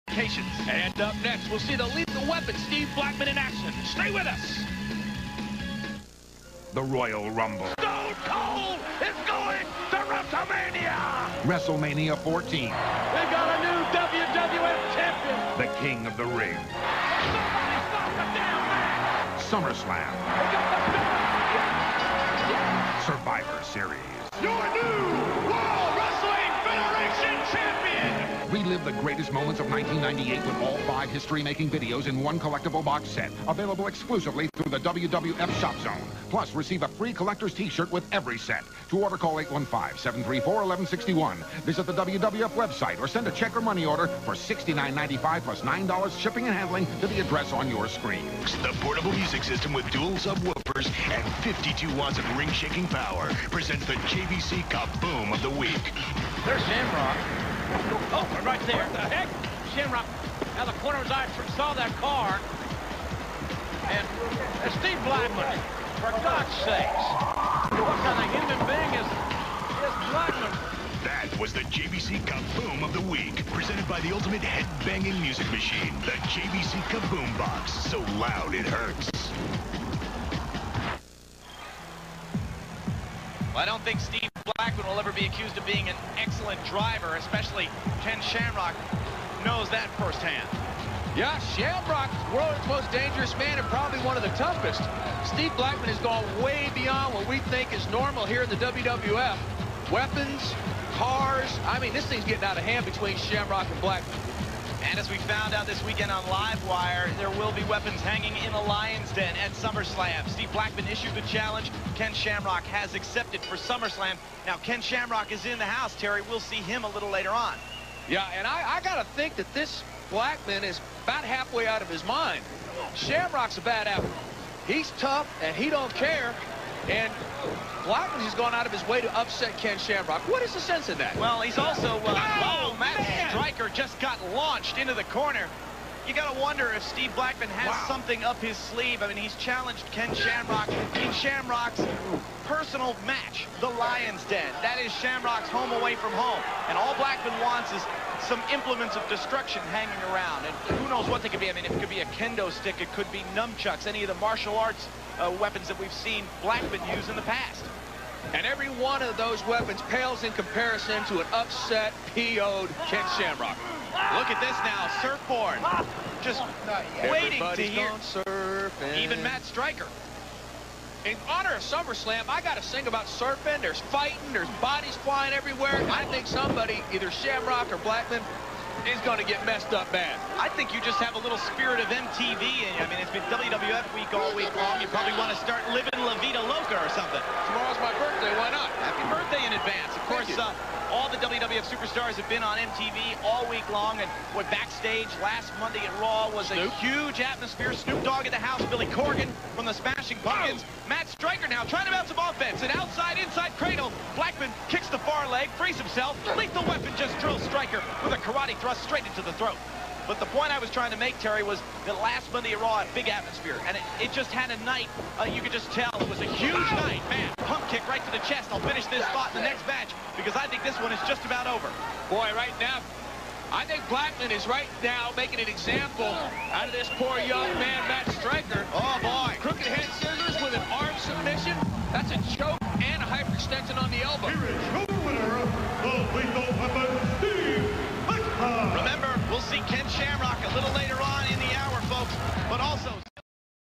disqualifications. And up next, we'll see the lethal weapon, Steve Blackman, in action. Stay with us. The Royal Rumble. Stone Cold is going to WrestleMania. WrestleMania 14. We've got a new WWF champion. The King of the Ring. Somebody stop the damn man. SummerSlam. We got the Survivor Series. your new World Wrestling Federation champion. Relive the greatest moments of 1998 with all 5 history-making videos in one collectible box set. Available exclusively through the WWF Shop Zone. Plus, receive a free collector's T-shirt with every set. To order, call 815-734-1161. Visit the WWF website or send a check or money order for $69.95 plus $9 shipping and handling to the address on your screen. The portable music system with dual subwoofers and 52 watts of ring-shaking power presents the JVC Kaboom of the Week. There's Shamrock. Oh, right there. What the heck? Shamrock, out of the corner of his eye, saw that car. And Steve Blackman, for God's sakes. What kind of human being is Blackman? That was the JVC Kaboom of the Week, presented by the ultimate head-banging music machine, the JVC Kaboom Box, so loud it hurts. Well, I don't think Steve Blackman will ever be accused of being an excellent driver, especially Ken Shamrock knows that firsthand. Yeah, Shamrock, world's most dangerous man and probably one of the toughest. Steve Blackman has gone way beyond what we think is normal here in the WWF. Weapons, cars, I mean, this thing's getting out of hand between Shamrock and Blackman. And as we found out this weekend on Livewire, there will be weapons hanging in the Lion's Den at SummerSlam. Steve Blackman issued the challenge. Ken Shamrock has accepted for SummerSlam. Now, Ken Shamrock is in the house, Terry. We'll see him a little later on. Yeah, and I got to think that this Blackman is about halfway out of his mind. Shamrock's a bad apple. He's tough, and he don't care. And Blackman has gone out of his way to upset Ken Shamrock. What is the sense in that? Well, he's also... Matt man! Stryker just got launched into the corner. You got to wonder if Steve Blackman has something up his sleeve. I mean, he's challenged Ken Shamrock in Shamrock's personal match, the Lion's Den. That is Shamrock's home away from home. And all Blackman wants is some implements of destruction hanging around. And who knows what they could be. I mean, it could be a kendo stick. It could be nunchucks, any of the martial arts weapons that we've seen Blackman use in the past. And every one of those weapons pales in comparison to an upset, PO'd Ken Shamrock. Look at this now, surfboard. Just waiting to hear. Surfing. Even Matt Stryker. In honor of SummerSlam, I got to sing about surfing. There's fighting, there's bodies flying everywhere. I think somebody, either Shamrock or Blackman, is going to get messed up bad. I think you just have a little spirit of MTV in you. I mean, it's been WWF week all week long. You probably want to start living La Vida Loca or something. Tomorrow's my birthday, why not? Happy birthday in advance. Of course, all the WWF superstars have been on MTV all week long, and what backstage last Monday at Raw was a huge atmosphere. Snoop Dogg in the house, Billy Corgan from the Smashing Pumpkins. Matt Stryker now trying to bounce some offense. An inside cradle. Blackman kicks the far leg, frees himself. Lethal Weapon just drills Stryker with a karate thrust straight into the throat. But the point I was trying to make, Terry, was that last Monday at Raw, a big atmosphere. And it just had a night, you could just tell it was a huge night. Man, pump kick right to the chest. I'll finish this spot in the next match because I think this one is just about over. Boy, right now, I think Blackman is right now making an example out of this poor young man, Matt Stryker. Oh, boy. Crooked head scissors with an arm submission. That's a choke and a hyperextension on the elbow. Here is your winner, the Lethal Weapon, Steve Blackman. Remember, we'll see Ken Shamrock